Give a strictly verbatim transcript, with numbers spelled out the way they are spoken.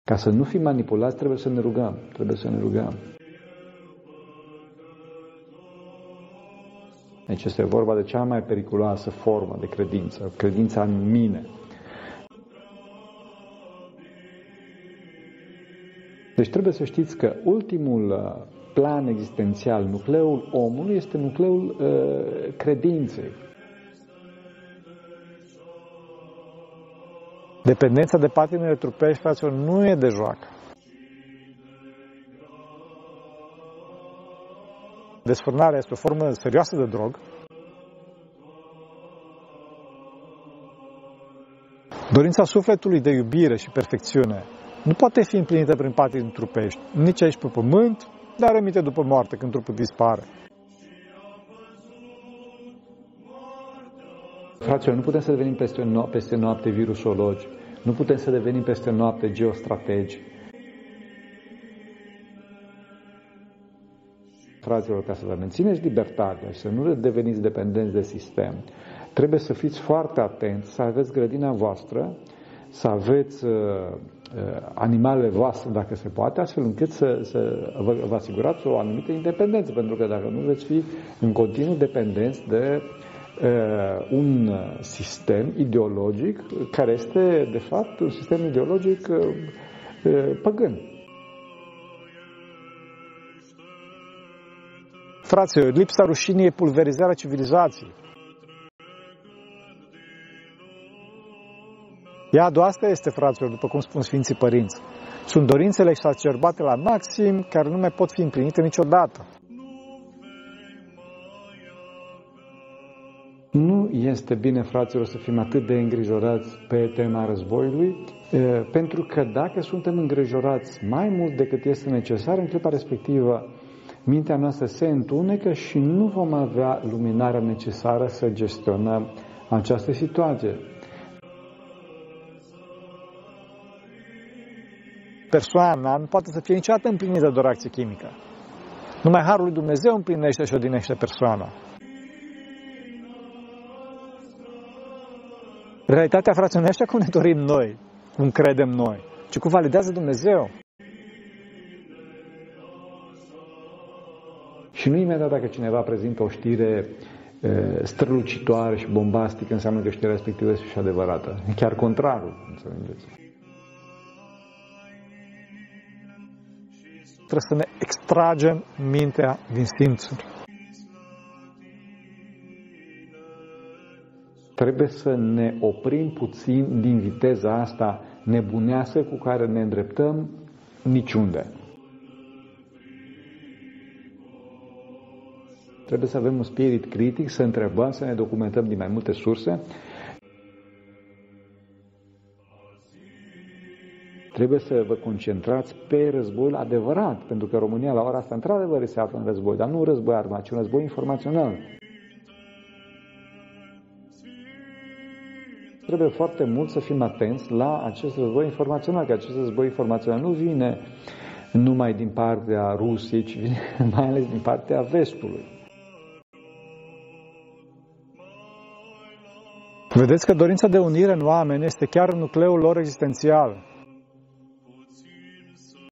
Ca să nu fim manipulați, trebuie să ne rugăm. Trebuie să ne rugăm. Deci este vorba de cea mai periculoasă formă de credință, credința în mine. Deci trebuie să știți că ultimul plan existențial, nucleul omului, este nucleul uh, credinței. Dependența de patimile trupești, fraților, nu e de joacă. Desfrânarea este o formă serioasă de drog. Dorința sufletului de iubire și perfecțiune nu poate fi împlinită prin patimi trupești, nici aici pe pământ, dar aminte după moarte, când trupul dispare. Fraților, nu putem să devenim peste, no- peste noapte virusologi, nu putem să devenim peste noapte geostrategi. Fraților, ca să vă mențineți libertatea și să nu deveniți dependenți de sistem, trebuie să fiți foarte atenți, să aveți grădina voastră, să aveți uh, animalele voastre, dacă se poate, astfel încât să, să vă, vă asigurați o anumită independență, pentru că dacă nu veți fi în continuu dependenți de uh, un sistem ideologic care este, de fapt, un sistem ideologic uh, uh, păgân. Fraților, lipsa rușinii e pulverizarea civilizației. Iadul asta este, fraților, după cum spun Sfinții Părinți. Sunt dorințele exacerbate la maxim, care nu mai pot fi împlinite niciodată. Nu este bine, fraților, să fim atât de îngrijorați pe tema războiului, pentru că dacă suntem îngrijorați mai mult decât este necesar, în clipa respectivă, mintea noastră se întunecă și nu vom avea luminarea necesară să gestionăm această situație. Persoana nu poate să fie niciodată împlinită de o reacție chimică. Numai Harul lui Dumnezeu împlinește și odinește persoana. Realitatea, fraților, nu e așa cum ne dorim noi, cum credem noi, ci cum validează Dumnezeu. Și nu imediat dacă cineva prezintă o știre e, strălucitoare și bombastică, înseamnă că știrea respectivă este și adevărată. Chiar contrarul, înțelegeți? Trebuie să ne extragem mintea din simțuri. Trebuie să ne oprim puțin din viteza asta nebuneasă cu care ne îndreptăm niciunde. Trebuie să avem un spirit critic, să întrebăm, să ne documentăm din mai multe surse. Trebuie să vă concentrați pe războiul adevărat, pentru că România la ora asta într-adevăr se află în război, dar nu un război armat, ci un război informațional. Trebuie foarte mult să fim atenți la acest război informațional, că acest război informațional nu vine numai din partea Rusiei, ci vine mai ales din partea Vestului. Vedeți că dorința de unire în oameni este chiar nucleul lor existențial.